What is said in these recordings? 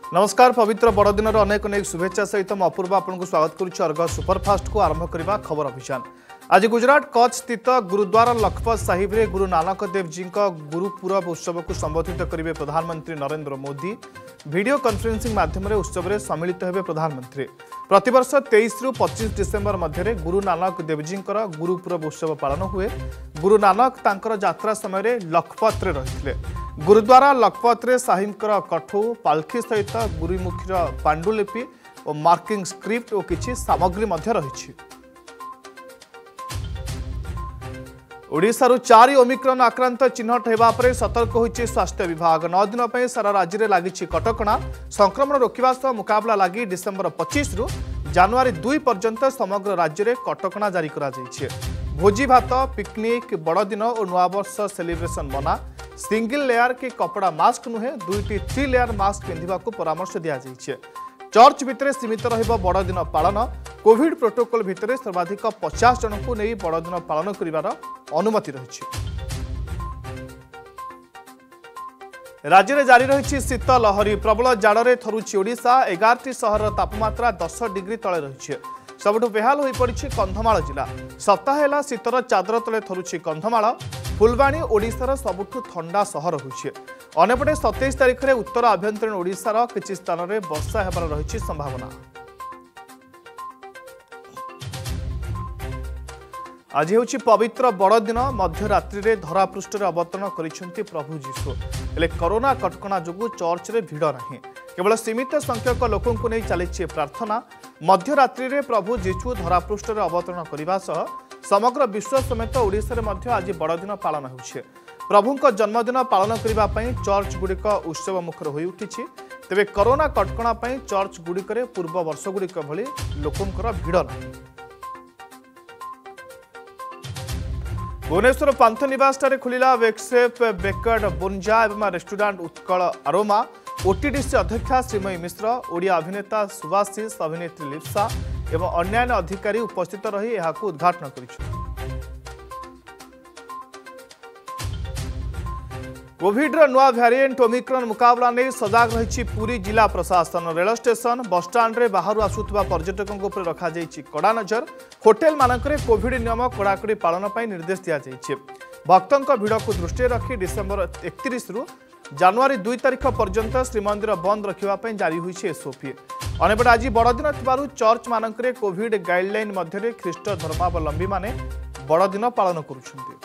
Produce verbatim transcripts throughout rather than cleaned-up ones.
नमस्कार पवित्र बड़दिन अनेक अनेक शुभेच्छा सहित मैं अपूर्व आपको स्वागत करुच्ची अर्गस सुपरफास्ट को आरंभ करने खबर अभियान। आज गुजरात कच्छ स्थित गुरुद्वारा लखपत साहिब रे गुरु नानक देव जी गुरुपूरब उत्सव को संबोधित करेंगे प्रधानमंत्री नरेंद्र मोदी। वीडियो कॉन्फ्रेंसिंग माध्यम सम्मिलित होंगे प्रधानमंत्री। प्रतिवर्ष तेईस रु पच्चीस डिसेम्बर मध्य गुरु नानक देवजी गुरुपूरब उत्सव पालन हुए। गुरु नानक तांकर यात्रा समय लखपत रे रहिथिले। गुरुद्वारा लखपत रे साहिबकर कठौ पालखी सहित गुरुमुखीर पांडुलिपि और मार्किंग स्क्रिप्ट और किछि सामग्री मध्य रहिछि। ओडिशारु चारि ओमिक्रॉन आक्रांत चिन्हट हेबा परे सतर्क होइछि स्वास्थ्य विभाग। नौ दिन पर सारा राज्य में लागिछि कटकणा। संक्रमण रोकवा सह मुकाबला लगी डिसेम्बर पच्चीस रु जनवरी दुई पर्यंत समग्र राज्य में कटकणा जारी करा जाइछि। भोजी भात पिकनिक बड़दिन और नूआवर्ष सेलिब्रेशन मना। सिंगल लेयर के कपड़ा मास्क नुहे दुईटी थ्री लेयर मास्क पिंधिबा को परामर्श दिया जाइछि। चर्च भितर सीमित रहिबो बड़दिन पालन। कोविड प्रोटोकॉल भितर सर्वाधिक पचास जन को नहीं बड़दिन पालन करिवार अनुमति रही। राज्य में जारी रही शीत लहरी। प्रबल जाड़े थरुची ओडिशा। एगारटी सहर तापमात्रा दस डिग्री तले रही। सबुठ बेहाल हो पड़ी कंधमाल जिला। सप्ताह है शीतर चादर तले थरुची कंधमाल। फुलबाणी ओडिशार सबुठ ठंडा सहर होइछे। अनेपटे सत्ताईस तारिख में उत्तर आभ्यंतरीण ओडिशार किछि स्थान में वर्षा हेबार रही संभावना। आज हूँ पवित्र बड़दिन। मध्यरात्रि में धरापृष्ठ अवतरण करिसेंति प्रभु जीशु। हेले कोरोना कटकणा जोगु चर्च रे भिड़ नहीं। केवल सीमित संख्यक लोकों को नहीं चली प्रार्थना। मध्यरात्रि में प्रभु जीशु धरापृष्ठ अवतरण करने सह समग्र विश्व समेत ओडिशा में आज बड़दिन पालन होउछे। प्रभुंक जन्मदिन पालन करने चर्च गुड़िक उत्सव मुखर हो उठी। तेबे कोरोना कटकणा चर्च गुड़िक पूर्व वर्ष गुड़िक भली लोकंकर भिड़ नहीं। भुवनेश्वर पांथ निवास खुलिला वेक्सेप बेकर्ड बोंजा एवं रेस्टोरेंट उत्कल अरोमा। ओटीडीसी अध्यक्षा श्रीमयी मिश्र, ओडिया अभिनेता सुभाषिष, अभिनेत्री लिप्सा एवं अन्यान्य अधिकारी उपस्थित रही यहां उद्घाटन कर। कोविड नुआ भैरिएंट ओमिक्रॉन मुकाबला नहीं सजग रही पूरी जिला प्रशासन। रेल स्टेशन बसस्टाण्ड रे बाहर आसुवा पर्यटकों उपर रखा कड़ा नजर। होटेल मानकरे कोविड नियम कड़ाकड़ी पालन पर निर्देश दिया जाइए। भक्तों भिड़ को दृष्टि रखी डिसेम्बर एकतीस रु जनवरी दुई तारिख पर्यंत श्रीमंदिर बंद रखापी जारी हुई एसओपी। अनेपटे आज बड़दिन थिबारु चर्च मानकरे कोविड गाइडलाइन मध्य ख्रीष्ट धर्मावलंबी माने बड़दिन पालन करुछन्ति।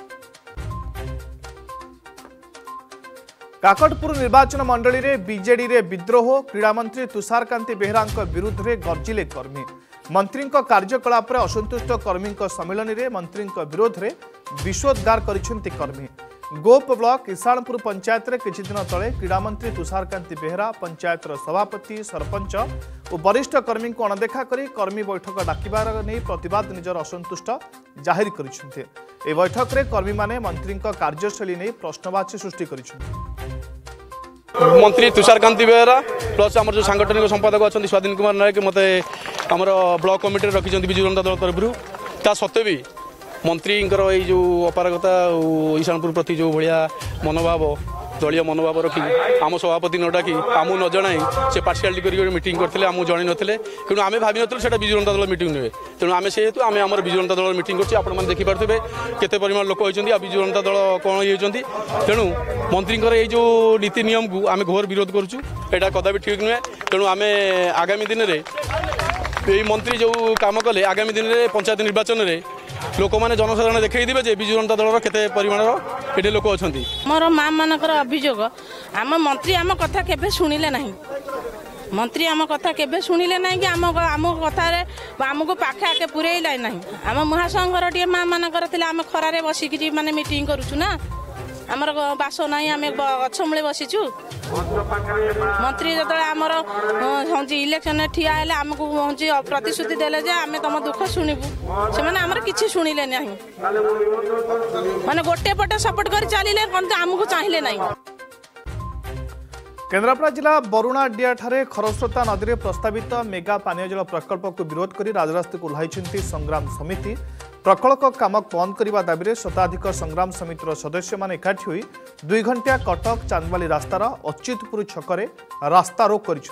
काकटपुर निर्वाचन मंडली रे बीजेडी रे विद्रोह। क्रीड़ामंत्री तुषारकांति बेहरा विरुद्ध रे गर्जिले कर्मी। मंत्री कार्यकलाप रे असंतुष्ट कर्मी सम्मिलन रे मंत्री विरोध रे विषोद्गार करिसेंति कर्मी। गोप ब्लॉक ईशानपुर पंचायत रे किछि दिन तले क्रीड़ामंत्री तुषारकांति बेहरा पंचायत सभापति सरपंच और वरिष्ठ कर्मी को अणदेखा करी कर्मी बैठक डाकिबार नहीं प्रतिवाद निजर असंतुष्ट जाहिर करिसेंति। ए बैठक रे कर्मी माने मंत्री कार्यशैली नहीं प्रश्नवाची सृष्टि करिसेंति। मंत्री तुषारकांति बेहरा प्लस आम जो सांगठनिक संपादक अच्छा स्वाधीन कुमार नायक मत आमर ब्लॉक कमिटी रखिंट विजु जनता दल तरफ ता सत्वे भी मंत्री जो अपारगता ईशानपुर प्रति जो भाया मनोभाव दलीय मनोभाव रखी आम सभापति न डाक आमू न जन से पार्टियालिटी कर मीटिंग करते आमको जन नाते तेणु आम भाव ना विजु जनता दल मीटिंग नुहे। तेणु आम से हेतु आम आम विजु जनता दल मीटिंग कर देखिपे केते परिमाण लोक होती विजु जनता दल कौन ये तेणु मंत्री ये जो नीति नियम को आम घोर विरोध करुँ। यहाँ कदापि ठीक नुहे। तेणु आम आगामी दिन में ये मंत्री जो काम कले आगामी दिन में पंचायत निर्वाचन में लोक मैंने जनसाधारण देखते जे विजु जनता दल केते परिमाण ये लोक अच्छा। मोर माँ मानकर अभियोग आम मंत्री आम कथा केबे शुणिले नहीं। मंत्री आम कथा केबे शुणिले नहीं कि आम आम कथार आमको पाखे आके पुरेला नहीं। आम महासंघर टे माँ मानकर आम खरारे बसिकी माने मीटिंग करूँ ना। आमर बास ना आम गछ मूले बसीचु। मंत्री जो आमर हूँ इलेक्शन ठिया है आमको हूँ प्रतिश्रुति देले जे आम तुम दुख शुणबू से आमर कि शुणिले ना माने गोटे पटे सपोर्ट कर चलिए आमको चाहिए ना। केन्द्रापड़ा जिला बरुणाडिया ठारे खरस्रोता नदी में प्रस्तावित मेगा पानीय जल प्रकल्प को विरोध कर राजरास्ता को ओह्लाई संग्राम समिति। प्रकल्प काम बंद करने दाबी में शताधिक संग्राम समितिर सदस्य मैंने एकाठी हुई दुई घंटिया कटक चांदबाली रास्तार अच्युतपुर छकरे रास्ता रोक कर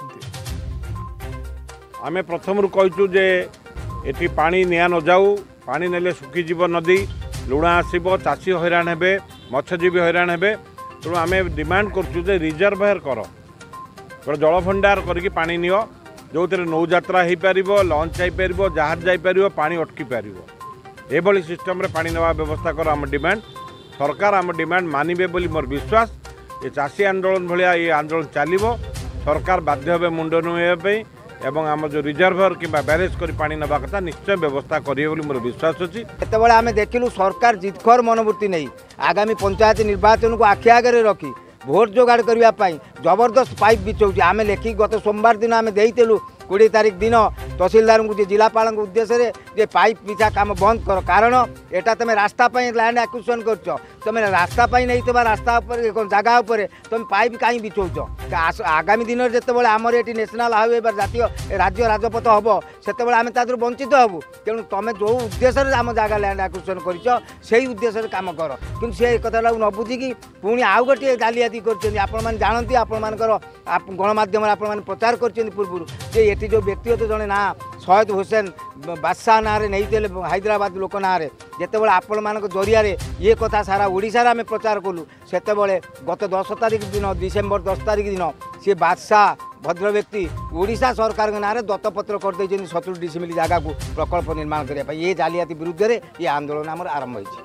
आम प्रथम कहूँ जे ये पानी निया न जाऊ पानी नेले सुखीजीव नदी लुणा आसब चाषी हैरान हे मत्स्यजीवी हैरान हे तेणु आम डिमांड करूँ रिजर्भर कर जलभंडार करके पानी नियो जो नौयात्रा हो पार लंच जापर जहाज जापर पानी अटकी पार ये सिस्टम रे पानी नवा व्यवस्था कर आम डिमांड सरकार आम डिमांड मानवे बोली मोर विश्वास ये चाषी आंदोलन भाया ये आंदोलन चलो सरकार बाध्य हे मुंड नुआई एवं आम जो रिजर्भर कि बैरेज कर पानी नवा कथा निश्चय व्यवस्था करेंगे बोली मोर विश्वास अच्छी जितेबाला आम देखिलु सरकार जिदखर मनोवृत्ति नहीं आगामी पंचायत निर्वाचन को आखि आगे रखी भोट जोगाड़ करने जबरदस्त पाइप बिछाऊँ आम लेखिक गत सोमवार दिन आम देलु कोड़े तारीख दिन तहसीलदार को जिलापाल उद्देश्य जे पाइप पिछा काम बंद कर कारण एटा तुम रास्ता लैंड एक्विजिशन कर तुम रास्ता नहीं रास्ता जगह उपर तुम पाइप कहीं बिछाऊच आगामी दिन में जिते आमर ये नेशनल हाईवे जातीय राज्य राजपथ हम से आम तर वंचित हबू तेणु तुम जो उद्देश्य आम जगह लैंड एक्विजिशन कर उद्देश्य काम कर कि से कथा न बुझिकी पुणी आउ गोटे जालियाती करती आपण गणमाध्यम आपण प्रचार कर पूर्व ये जो व्यक्तिगत जड़े ना सैयद हुसैन बादशाह ना नहीं हैदराबाद लोक ना जिते आपण मान जरिया ये कथा सारा ओडिशा आम प्रचार कलु से गत दस तारिख दिन डिसेम्बर दस तारिख दिन सी बादशाह भद्र व्यक्ति ओडिशा सरकार ना दत्तपत्र कर सतुर डिसिमिल जगह को प्रकल्प निर्माण करने ये जालियाती विरुद्ध में ये आंदोलन आम आरंभ हो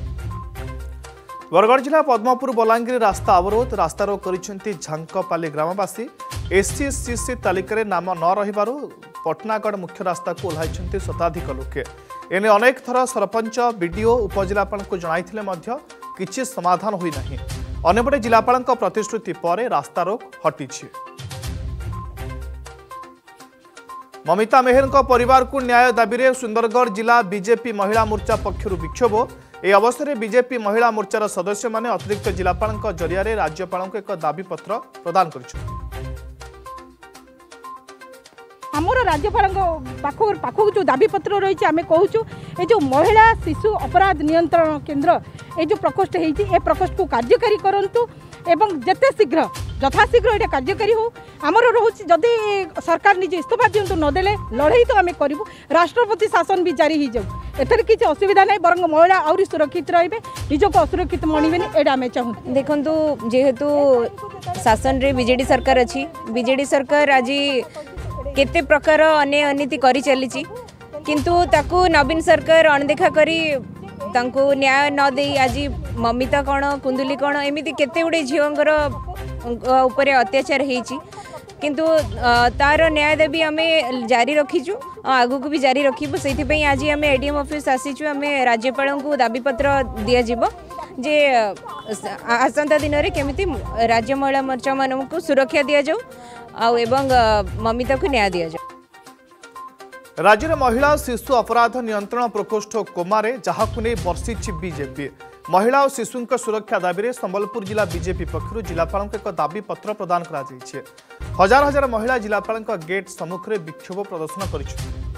बरगढ़ जिला पद्मपुर बलांगीर रास्ता अवरोध रास्ता रोक कर झांकपाली ग्रामवासी एससीसीसी तालिकार नाम न रहिबारु पटनागढ़ मुख्य रास्ता को ओह्लाई शताधिक लोके एने अनेक थर सरपंच बीडीओ उपजिलापाल को जणाइथिले मध्य किछि समाधान होई नाही अन्यपटे जिलापाल प्रतिश्रुति पर रास्ता रोक हटिछि ममिता मेहर परिवार को न्याय दाबी में सुंदरगढ़ जिला बीजेपी महिला मोर्चा पक्षर विक्षोभ ए अवसर में बीजेपी महिला मोर्चार सदस्य माने अतिरिक्त जिलापाल जरिया राज्यपाल को एक दाबी पत्र प्रदान कर आमर राज्यपाल पाखक जो दाबी पत्र रही आम कहूँ ये जो महिला शिशु अपराध नियंत्रण केन्द्र ये जो प्रकोष्ठ है प्रकोष्ठ को कार्यकारी करंतु एवं जेते शीघ्र यथाशीघ्र ये कार्यकारी हो आमर रोचे जदि सरकार निजे इस्तफा दिंतु नदेले लड़ाई तो आम करूँ राष्ट्रपति शासन भी जारी हो जाऊ एथर किसी असुविधा नहीं बरंग महिला आउरी सुरक्षित रे निजक असुरक्षित मणिबेनि एडा आम चाहूँ देखु जेहेतु शासन रे बीजेडी सरकार अच्छी बीजेडी सरकार आज केते प्रकार अन्य अनीति करी चली किंतु ताकू नवीन सरकार अणदेखा करी तांको न्याय न दे आज ममिता कौन कुंदुली कौन एमती केते गुड़े झीवर उपरे अत्याचार होती किंतु तार न्याय देवी आम जारी रखीचु आगू को भी जारी रखीबु से आज आम एडीएम ऑफिस आसीचु आम राज्यपाल को दाबीपत्र दिज्व जे आसंता दिन में केमिति राज्य महिला मोर्चा मान को सुरक्षा दि जाऊ एवं ममिता को न्याय दि जाऊ राज्य में महिला शिशु अपराध नियंत्रण प्रकोष्ठ कोमारे जहां नहीं बर्षिछि बीजेपी महिला और शिशु सुरक्षा दाबी में संबलपुर जिला बीजेपी पक्षर जिलापाल एक दाबी पत्र प्रदान कर हजार हजार महिला जिलापाल गेट सम्मुख में विक्षोभ प्रदर्शन कर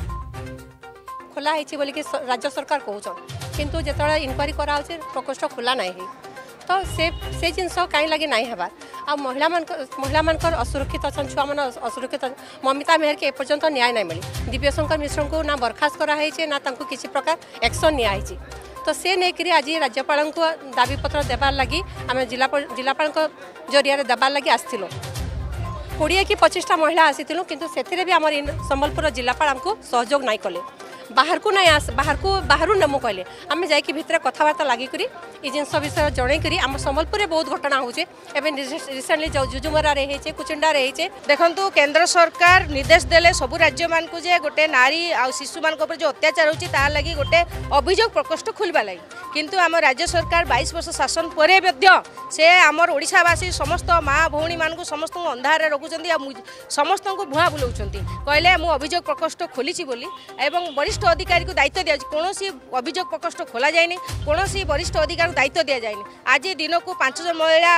खोला है बोलिक राज्य सरकार कहून किंतु जो इनक्वारी करा प्रकोष्ठ खोला नहीं तो से से जिनस कहीं लगे नहीं हेबार आ महिला मान महिला मानकर असुरक्षित अच्छा छुआ मान असुरक्षित ममिता मेहर के एपर्यंत न्याय नहीं मिली दिव्यशंकर मिश्र को ना बर्खास्त कराई ना किसी प्रकार एक्शन नियाई तो से नहीं करी आज राज्यपाल को दाबीपत्र देवार लगी आम जिला जिलापाल जरिया देवार लगी आसलु कोड़े कि पचिशटा महिला आसीलु किंतु से भी आम संबलपुर जिलापाल आमको सहयोग नहीं कले बाहर को नहीं आस बाहर को बाहर नमु कहले आम जाकि भितर कथबार्ता लगिकी ये जिनस विषय जनईकरी आम संबलपुर बहुत घटना होचे रिसेंटली जुजुमरा रही कुचिंडा रही देखु केंद्र सरकार निर्देश देले सबु राज्य मान को जे गोटे नारी आ शिशु मान जो अत्याचार होची ता लगी गोटे अभियोग प्रकोष्ठ खोलवा लगी किंतु आम राज्य सरकार बाईस वर्ष शासन पर से आमर ओडिशावासी समस्त माँ भौणी मान को समस्त अंधार रखुंट समस्त को भुआ बुलाऊँ कहले मु अभियोग प्रकोष्ठ खोली बोली एवं वरिष्ठ अधिकारी को दायित्व दिया कौन अभियोग प्रकोष्ठ खोल जाए कौन वरिष्ठ अधिकारी दायित्व दि जाए आज दिन को पांच जन महिला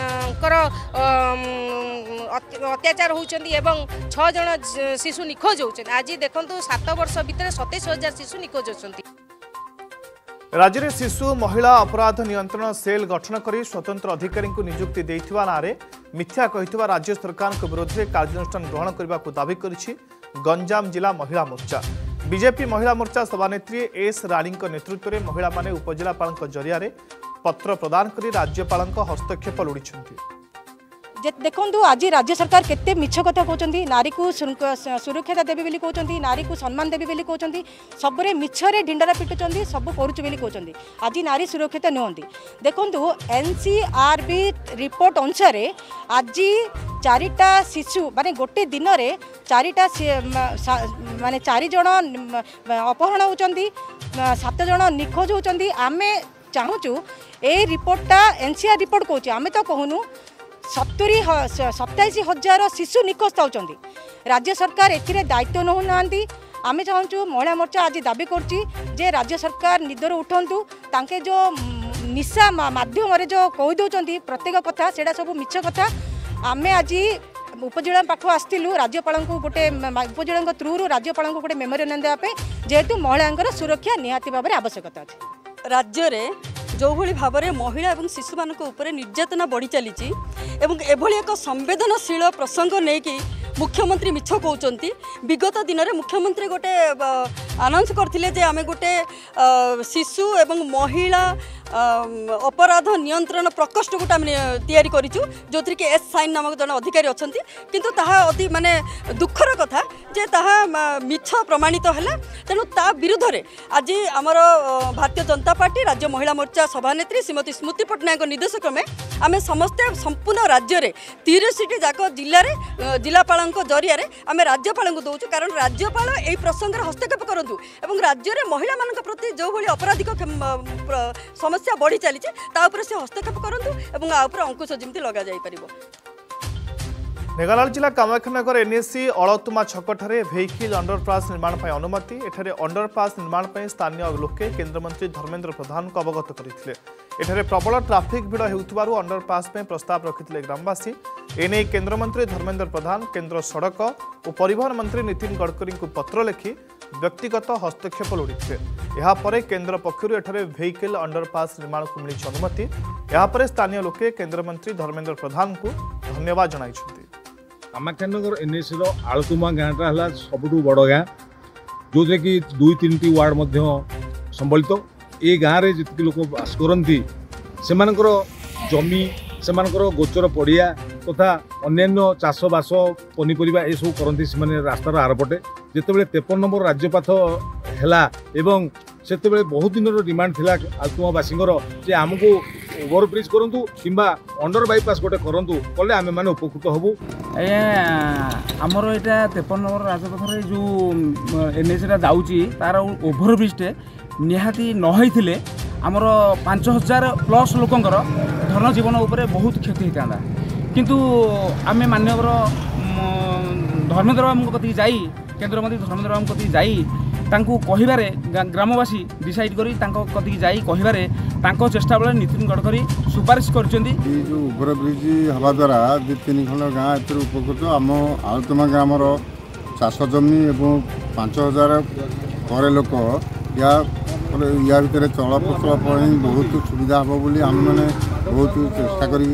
अत्याचार होती छह जन शिशु निखोज होती आज देखो सात वर्ष भितर सतैश हजार शिशु निखोज होती। राज्य में शिशु महिला अपराध नियंत्रण सेल गठन कर स्वतंत्र अधिकारी को नियुक्ति देइथिबा नारे मिथ्या कहिथिबा राज्य सरकार विरोध में कार्यानुष्ठान ग्रहण करने को दावी करिछि गंजाम जिला महिला मोर्चा। बीजेपी महिला मोर्चा सभानेत्री एस राणी नेतृत्व में महिला माने उपजिलापाल जरिया पत्र प्रदान कर राज्यपाल हस्तक्षेप लोड़ी। देखो आज राज्य सरकार केते मिछ कथा कहते नारी को सुरक्षा देवी बोली कहते नारी को सम्मान देवी बोली कहते सबरे मिछरे ढिंडरा पिटुंट सब करुच बोली कहते आज नारी सुरक्षित नुहति। देखो एनसीआरबी रिपोर्ट अनुसार आज चारिटा शिशु माने गोटे दिन में चारिटा माने चारि जन अपहरण होती सात जन निखोज होती। आमे चाहूँ ए रिपोर्टा एनसीआर रिपोर्ट कहूँ आमे तो कहूनु सत्तरी सताईस हजार शिशु निखोज होती। राज्य सरकार एथिरे दायित्व नौ ना आम चाहूँ महिला मोर्चा आज दाबी कर राज्य सरकार निदर उठंतु तांके जो निशा माध्यम जो कहीदे प्रत्येक कथा से सब मिछ कथा। आम आज उपजिला पाख आसलु राज्यपाल को गोटे उपजिला थ्रु राज्यपाल को गोटे मेमोरियम देवाई जेहेतु महिला सुरक्षा निहाती भाव में आवश्यकता अच्छे। राज्य में जो भली भाव में महिला और शिशु मान निर्यातना बढ़ी चली एभली एक संवेदनशील प्रसंग नहीं कि मुख्यमंत्री मिछ कहते। विगत दिन में मुख्यमंत्री गोटे अनाउंस करते आम गोटे शिशु एवं महिला अपराध नियंत्रण प्रकोष्ठ गोटे आम तैयारी करूँ जो थी कि एस साइन नामक जन अधिकारी अच्छा किंतु ताहा अति माने दुखर कथा जे ताहा मिछ प्रमाणित है। तेणु ता विरुद्ध रे आज आमर भारतीय जनता पार्टी राज्य महिला मोर्चा सभानेत्री श्रीमती स्मृति पट्टनायक निर्देश क्रमे आम समस्ते संपूर्ण राज्य में तीरशीटी जाक जिले जिलापाल जरिया आम राज्यपाल को दौचु कारण राज्यपाल यही प्रसंग हस्तक्षेप करूँ और राज्य में महिला मान प्रति जो भाई अपराधिक समस्या बढ़ी चली से हस्तक्षेप करूँ और अंकुश जमी लग जापर। ढेंकानाल जिला कामाख्यानगर एनएसी अळतुमा छकठारे भेहिकिल अंडरपास निर्माण पर अनुमति एठारे अंडरपास निर्माण पर स्थानीय लोके केन्द्रमंत्री धर्मेन्द्र प्रधान को अवगत करते। एठारे प्रबल ट्राफिक भिड़ होउथिबारु अंडरपास में प्रस्ताव रखिथिले ग्रामवासी। एने केन्द्रमंत्री धर्मेन्द्र प्रधान केन्द्र सड़क और परिवहन मंत्री नितिन गडकरी को पत्र लिखि व्यक्तिगत हस्तक्षेप लोड़ीथिले। यापर केन्द्र पक्षर एठारे भेहिकिल अंडरपास निर्माण को मिली अनुमति। यापर स्थानीय लोके केन्द्रमंत्री धर्मेन्द्र प्रधान को धन्यवाद जणाइछन्ति। कामाख्यानगर एनएसी आलतुमा गाँटा है सबुठ बड़ गाँ जो कि दुई तीन टी वार्ड मध्य संबलित ये गाँव में जी लोक बास करती से जमी से गोचर पड़िया तथा अन्य चाष बास पनीपरिया ये सब करती से रास्तार आरपटे जिते तेपन नंबर राज्यपाथ है से बहुत दिन डिमांड थिला आलतुमावासी जे आमको ओवरब्रिज करूँ कि अंडर बाईपास गोटे करूँ कले आम मैंने उपकृत हबू। आमर यहाँ तेपन नंबर राजपथर जो एनएसी जाऊँगी तार ओभरब्रिजटे निहाती नई आमर पांच हजार प्लस लोकंर धन जीवन उपर बहुत क्षति होता किंतु आम माननीय धर्मेन्द्र बाबू कति जाई केन्द्रमंत्री धर्मेन्द्र बाबू कति जाई तांको कहिबारे ग्रामवासी डिसाइड करी तांको कति जाई कहिबारे तांको चेष्टा बेले नितिन गडकरी सुपारिश करछन्ती। जो ओभर ब्रिज हवा द्वारा दु तीन खंड गाँ ए उपकृत आम आलतुमा ग्रामर चाष जमी एवं पांच हजार पर लोक या या भितर चलप्रचल बहुत सुविधा हम बोली आम मैंने बहुत चेष्टा कर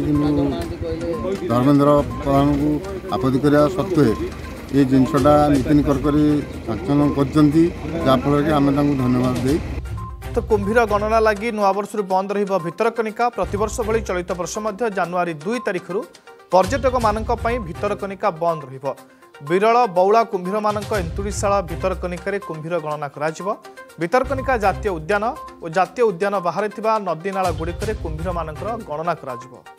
धर्मेन्द्र प्रधान को आपत्ति करने सत्वे ये जिनसटा नितिन गडकरी साक्षण करफल कि आम धन्यवाद दे। तो कुंभीर गणना लगी नुआवर्ष बंद रही भितरकनिका प्रतिवर्ष भली चलित वर्ष जनवरी दुई तारिख पर्यटक मानक भितरकनिका बंद रहिबो। विरल बौला कुंभीर मानक एंतुड़ीशाला भितरकनिका कुंभीर गणना करा भितरकनिका जातीय उद्यान और जातीय उद्यान बाहर थिबा नदी नाला गुड़िक कुंभीर मानकर गणना करा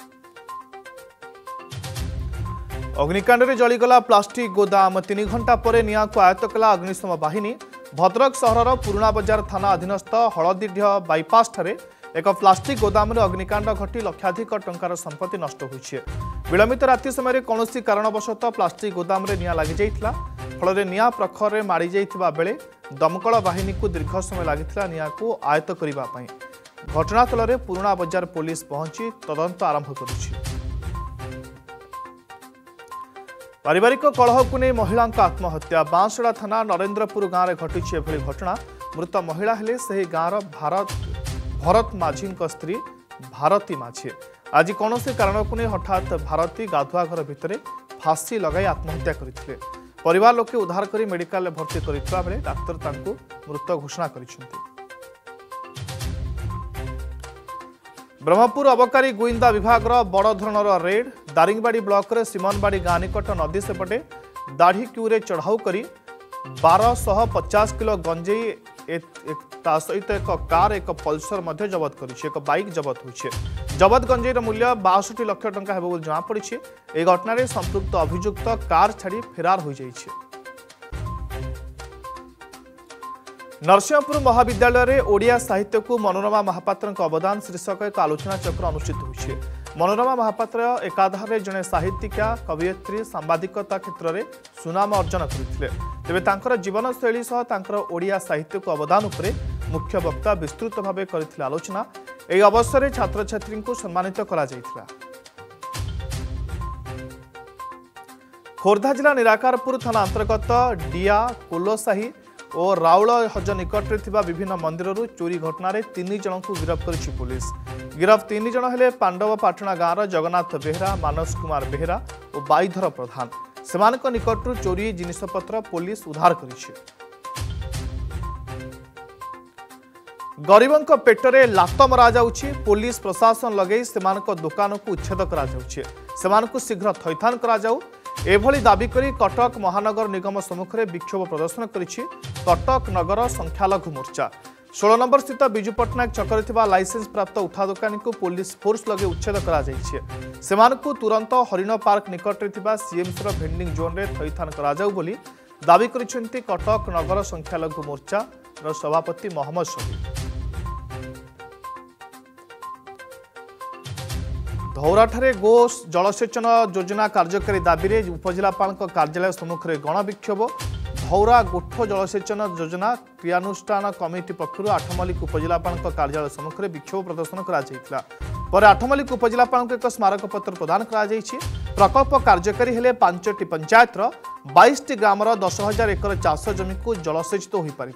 अग्निकांड में जलीगला प्लास्टिक गोदाम तीन घंटा पर निया को आयत्त कला अग्निशम बाहिनी। भद्रक सहर पुराणा बजार थाना अधीनस्थ हलदीढ बाईपास ठारे एक प्लास्टिक गोदाम अग्निकांड घटी लक्षाधिक टंकार संपत्ति नष्ट होइछे। विलंबित राति समय कौन कारणवशत प्लास्टिक गोदाम निया लगी जाइथिला फल निया प्रखर में माड़ी जाइथिबा बेले दमकल बाहिनी को दीर्घ समय लगिथिला निया को आयत्त करिबा पई। घटनास्थल में पुराणा बजार पुलिस पहुंची तदंत आरंभ करुछि। पारिवारिक कलह को नहीं महिला आत्महत्या बांसड़ा थाना नरेन्द्रपुर गाँव में घटी एभली घटना। मृत महिला हेले सही गाँवर भारत भरत माझी स्त्री भारती माझी। आज कौन से कारण को नहीं हठात भारती गाधुआ घर भितर फांसी लगाई आत्महत्या करथिले। परिवार लोके उद्धार करी मेडिकल भर्ती करथिबा बेले डाक्तर तांको मृत घोषणा करिसेंती। ब्रह्मपुर अबकारी गुइंदा विभाग बड़ धरणर रेड। दारिंगबाड़ी ब्लॉक रे सिमनबाड़ी गाँ निकट नदी सेपटे दाढ़ी क्यूरे चढ़ाऊ करी बारह सौ पचास किलो गंजेई सहित एक कार एक पल्सर मध्य जबत करिछि। एक बाइक जबत होइछे। जबत गंजेईर मूल्य बासठ लाख टंका हेबो बोली जଣା पड़िछि। ए घटना रे संपृक्त अभियुक्त कार छाड़ी फेरार हो जाइछे। नरसिंहपुर महाविद्यालय रे ओडिया साहित्य को मनोरमा महापात्र अवदान शीर्षक एक आलोचना चक्र अनुष्ठित होइछे। मनोरमा महापात्र एकाधारे जड़े साहित्यिका कवियत्री सांबादिकता क्षेत्र में सुनाम अर्जन करते। तेबे तांकर जीवनशैली सह तांकर ओडिया साहित्य को अवदान उपरे मुख्य वक्ता विस्तृत भाव करथिले आलोचना। एही अवसर में छात्र छात्री को सम्मानित करा जायथिला। खोर्धा जिला निराकारपुर थाना अंतर्गत डिया कोलोसाही और राउल हज निकट में विभिन्न मंदिर चोरी घटना तीन जन को गिरफ्त कर पुलिस। गिरफ्त तीन जन हेले पांडव पाटणा गाँव जगन्नाथ बेहरा, मानस कुमार बेहरा और बाईधर प्रधान। सेमानक निकटरू चोरी जिनिसपत्र पुलिस उद्धार करिछि। गरीबों पेटरे लात मरा जाउछि। पुलिस प्रशासन लगे सेमानक दुकान को उच्छेद करा जाउछि। सेमानकु शीघ्र थैथान करा जाउ एभली दाबी करी कटक महानगर निगम सम्मुख में विक्षोभ प्रदर्शन करिछि कटक नगर संख्यालघु मोर्चा। षोल नंबर स्थित बिजू पट्टनायक छकरे थिबा लाइसेंस प्राप्त उठा दुकानी को पुलिस फोर्स लगे उच्छेद करा जाइछि। सेमानकु तुरंत हरिण पार्क निकट में थिबा सीएमसी रो भेंडिंग जोन रे थैथान करा जाउ बोली दाबी करिसेंती कटक नगर संख्यालघु मोर्चा रो सभापति मोहम्मद शफी। धौराठारे गो जलसेचन योजना कार्यकारी दाबी रे उपजिलापाल कार्यालय सम्मुख में गणविक्षोभ। धौरा गोठ जलसेचन योजना क्रियानुष्ठान कमिटी पक्षर आठमल्लिक उपजिलापाल कार्यालय सम्मुख में विक्षोभ प्रदर्शन कर आठमल्लिक उपजिलापाल एक स्मारक पत्र प्रदान कर प्रकल्प कार्यकारी हेले पांचटी पंचायतर बाईस टी ग्रामर दस हजार एकर चाष जमी को जलसेचित हो पार।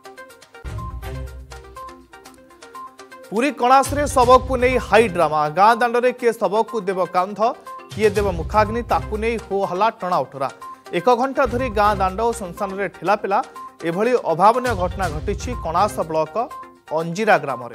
पुरी कणासरे शव को नहीं हाई ड्रामा। गाँ दांडे किए शव को देव कांध किए देव मुखाग्नि ताकू नहीं हो हला टणा उठरा। एक घंटा धरी गाँ दांड और संस्थान में ठेलापेला एभली अभावन घटना घटी कणास ब्लॉक अंजीरा ग्राम।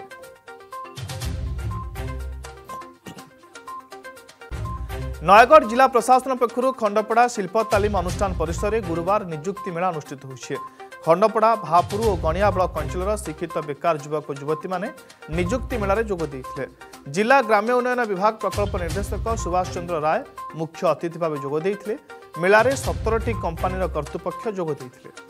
नयगढ़ जिला प्रशासन पक्षर खंडपड़ा शिल्प तालीम अनुष्ठान परिसर में गुरुवार निजुक्ति मेला अनुष्ठित होइछे। खंडपड़ा भापुर और गणिया ब्लॉक अंचल शिक्षित बेकार युवक युवती माने निजुक्ति मेलार जोग देइथिले। जिला ग्राम्य उन्नयन विभाग प्रकल्प निर्देशक सुभाष चंद्र राय मुख्य अतिथि भाव जोग देइथिले। मेलार सतरटी कंपानीर कर्तृपक्ष जोग देइथिले।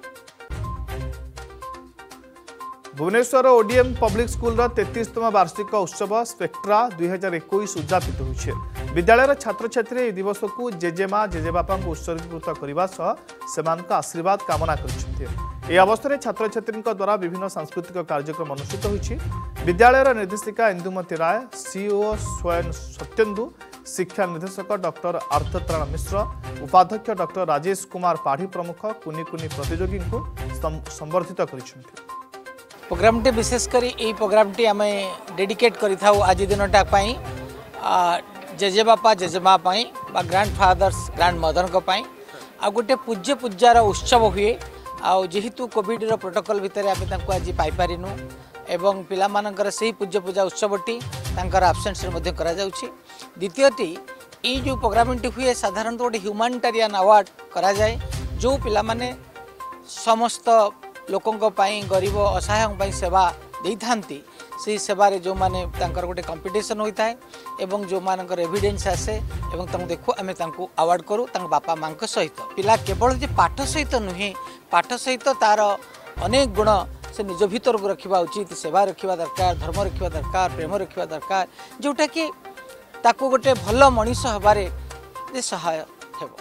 भुवनेश्वर ओडीएम पब्लिक स्कूल तैंतीसतम वार्षिक उत्सव स्पेक्ट्रा दुई हजार एक उद्यापित होइछे। विद्यालय छात्र छात्री दिवस को जेजेमा जेजेबापा को उत्सर्गीकृत करने सह आशीर्वाद कामना कर अवसर में छात्र छात्री द्वारा विभिन्न सांस्कृतिक कार्यक्रम अनुष्ठित होइछि। विद्यालय निर्देशिका इंदुमती राय, सीईओ स्वयं सत्येन्दु, शिक्षा निर्देशक डॉक्टर आर्थत्राण मिश्र, उपाध्यक्ष डॉक्टर राजेश कुमार पाढ़ी प्रमुख कुनि कुनि प्रतियोगी को संबर्धित करिसेंति। प्रोग्रामटी विशेषकर यही प्रोग्रामटी आम डेडिकेट करिथाउ आज दिनटा पाई जेजे बापा जेजेमा बा ग्रांड फादर्स ग्रांड मदर को पाई आ गोटे पूज्य पूजार उत्सव हुए जेहेतु कोविड रो प्रोटोकॉल भितर आम आज पाइपारिनु एवं पिला मानकर सही पूज्य पूजा उत्सवटी तांकर आब्सेंस रे मध्य करा जाउछि। द्वितीयटी ये जो प्रोग्रामटी हुए साधारणतः गोटे ह्यूमानिटेरियन अवार्ड करा जाए जो पिला माने समस्त लोकों पाई गरीब असहायों सेवा दे थांती से सेवारे जो माने तांकर गोटे कंपटीशन होता है एवं जो मानकर एविडेंस आसे एवं तांको देखो आमे तांको अवार्ड करू तांको बापा मां सहित पिला केवल जे पाठ सहित नुहे पाठ सहित तार अनेक गुण से निज भीतर को रखा उचित। सेवा रखा दरकार, धर्म रखा दरकार, प्रेम रखा दरकार जोटा कि ताको गोटे भल मनीष हबारे सहाय हेबो।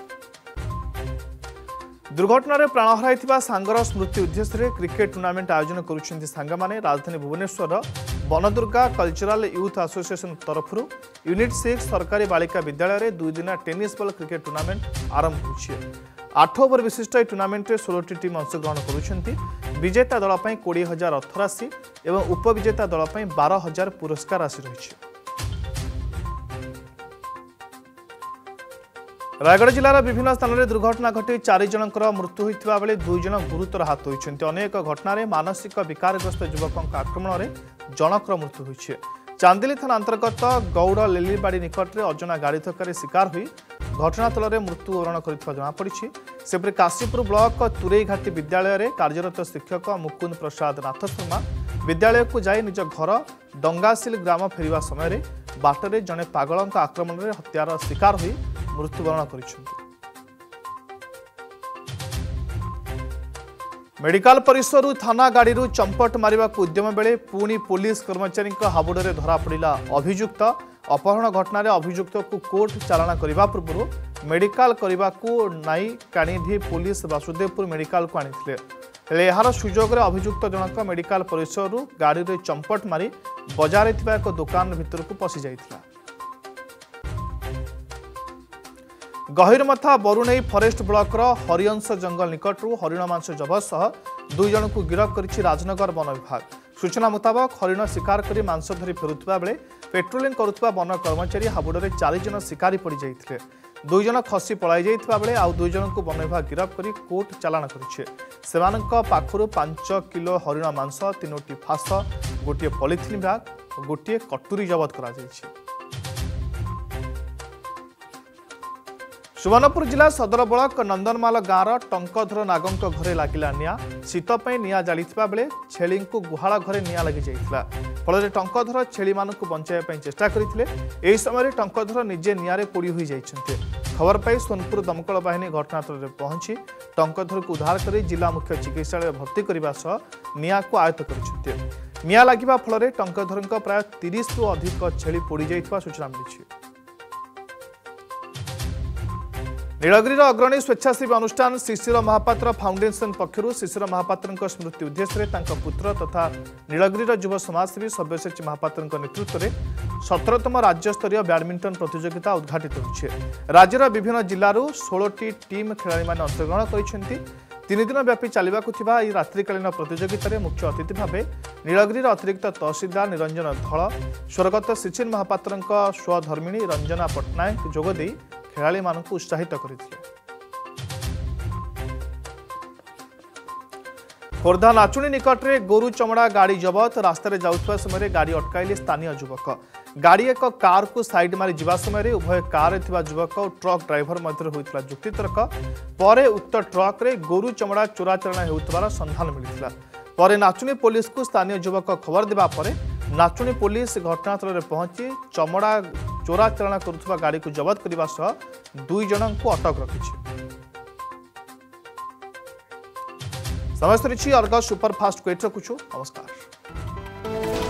दुर्घटना प्राण हराई सांगर स्मृति उद्देश्य क्रिकेट टूर्नामेंट आयोजन करुछंती सांगमाने। राजधानी Bhubaneswar Bandurga cultural youth association तरफ यूनिट सिक्स सरकारी बालिका विद्यालय में दुई दिन टेनिस बॉल क्रिकेट टूर्नामेंट आरंभ होइछे। आठ ओवर विशिष्ट यह टूर्णामेंट में षोल टी टीम अंशग्रहण कर विजेता दल कोड़े हजार अर्थराशि और उपविजेता दल बारह हजार पुरस्कार राशि रही। रायगढ़ जिलार विभिन्न स्थान में दुर्घटना घटी चार जनकर मृत्यु होता बेले दुई जन गुरुतर हाथ होती। अनेक घटना मानसिक विकारग्रस्त युवकों आक्रमण में जनकर मृत्यु होती। चांदिली थाना अंतर्गत गौड़ लेलीबाड़ी निकट में अजना गाड़ी धक्कर शिकार हुई घटनास्थल में मृत्युवरण करपड़ी। सेपरि काशीपुर ब्लॉक तुरईघाटी विद्यालय में कार्यरत शिक्षक मुकुंद प्रसाद नाथ शर्मा विद्यालय को जाई निज घर डंगासिल ग्राम फेरिया समय बाटरे जड़े पागल आक्रमण में हत्यार शिकार हुई मृत्युवरण कर। मेडिकल परिसर थाना गाड़ी चंपट मारिबा उद्यम बेले पुणी पुलिस कर्मचारी हाबुड़े धरा पड़ा अभियुक्त। अपहरण घटना अभियुक्त को कोर्ट चालाण करने पूर्व मेडिकल करने को नाई काणीधी पुलिस वासुदेवपुर मेडिकल को आनी यार सुजोग अभियुक्त जनक मेडिकल परिसर गाड़ी में चंपट मारी बजार एक दुकान भीतर को पशि जाइथिला। गहिरमथा बरुणई फरेस्ट ब्लॉक हरिअंश जंगल निकटू हरिण मांस जबत सह दुई जन को गिरफ्त कर राजनगर वन विभाग। सूचना मुताबक हरिण शिकार कर मांस धरी फेरुवा बेले पेट्रोलिंग करुवा वन कर्मचारी हाबुड़े चार जन शिकारी पड़ जाते दुई जन खसी पलाई जाइथिबा बेले आउ दुई जन को वन विभाग गिरफ्त कर कोर्ट चालाण कर पांच किलो हरिण मांस तीनोटी फास गोटे पॉलिथिन बैग गोटे कटुरी जबत कर। सुवर्णपुर जिला सदर ब्लॉक नंदनमाल गाँव टंकधर नागों घरे लगिला निया शीतपाई निया जाता बेले छेली को गुहाल घरे निया लगी जाइथिला फल टंकधर छेली मान बचाई चेष्टा करते यह समय टंकधर निजे निआरे पोड़ी हो जाइछन्ते। खबर पाई सोनपुर दमकल बाहिनी घटनास्थल में पहुंची टंकधर को उद्धार कर जिला मुख्य चिकित्सालय भर्ती करने सह निया को आयत्त कर निया लगिबा फल टंकधर प्राय तीस रु अधिक छेली पोड़ी जाइथिबा सूचना मिली। नीलगिरी अग्रणी स्वेच्छासेवी अनुष्ठान शिशिर महापात्र फाउंडेशन पक्षर शिशिर महापात्र स्मृति उद्देश्य पुत्र तथा नीलगिरी युव समाजसेवी सव्यसाची महापात्र नेतृत्व में सतरतम राज्यस्तरीय बैडमिंटन प्रतियोगिता उद्घाटित होइछे। राज्यर विभिन्न जिलूर षोल टीम खेलाड़ी मैंने अंशग्रहण कर तीन दिन व्यापी चलवाक रात्रिकालीन प्रतियोगिता मुख्य अतिथि भाव नीलगिरी अतिरिक्त तहसीलदार निरंजन धल स्वर्गत सिचिन महापात्र स्वधर्मिणी रंजना पट्टनायक जोगदे खेलाड़ी मानक उत्साहित करथिले। खोर्धा नाचुणी निकट में गोरु चमड़ा गाड़ी जबत रास्तार जाउथबा समय गाड़ी अटकाइले स्थानीय युवक गाड़ी एक कार को साइड मारी जिबा समय उभय कार थिबा युवक और ट्रक ड्राइवर मध्य होइतला जुक्तितर्क परे उक्त ट्रक रे गोरु चमड़ा चोराचरण हेउतबार संधान मिलितला परे नाचुणी पुलिस को स्थानीय युवक खबर देबा परे नाचुणी पुलिस घटनास्थल में पहुंची चमड़ा चोराचरण करुवा गाड़ी को जबत करने सह दुई जन को अटक रखी। समय सरी अर्गस सुपरफास्ट को एट रखुछु। नमस्कार।